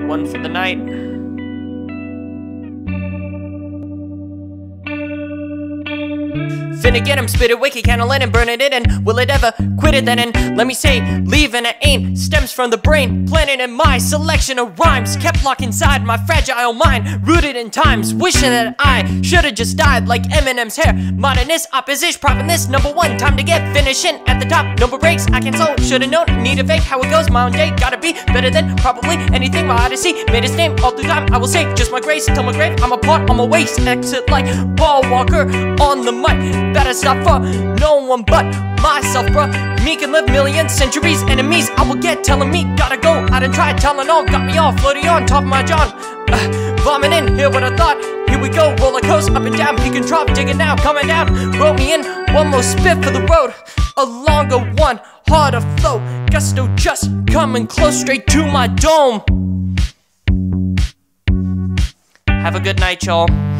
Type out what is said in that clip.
one for the night. Finna get him, spit it, wiki, candle in and burn it in. And will it ever quit it then? And let me say, leaving it ain't stems from the brain, planted in my selection of rhymes, kept locked inside my fragile mind, rooted in times, wishing that I should've just died like Eminem's hair. Modernist, opposition, propping this #1. Time to get finishing at the top. No more breaks, I can slow, should've known, need a fake. How it goes, my own day, gotta be better than probably anything. My odyssey made its name all through time. I will say, just my grace, till my grave, I'm a part on my waist. Exit like Paul Walker on the mic. Better stop for no one but myself, bruh. Me can live million centuries, enemies I will get telling me gotta go out and try. Telling all, got me all floating on top of my John. Vomiting, hear what I thought. Here we go, roller coaster up and down, peak and drop, digging down, coming down. Roll me in, one more spit for the road. A longer one, harder flow. Gusto just coming close, straight to my dome. Have a good night, y'all.